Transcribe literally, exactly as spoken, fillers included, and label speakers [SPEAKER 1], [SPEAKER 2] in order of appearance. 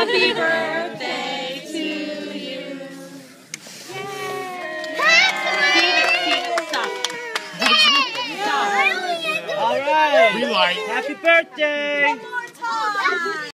[SPEAKER 1] Happy birthday to you.
[SPEAKER 2] All right.
[SPEAKER 3] We like.
[SPEAKER 2] Happy birthday.